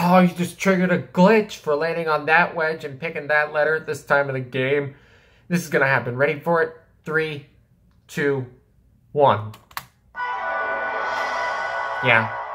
Oh, you just triggered a glitch for landing on that wedge and picking that letter at this time of the game. This is going to happen. Ready for it? 3, 2, 1. Yeah.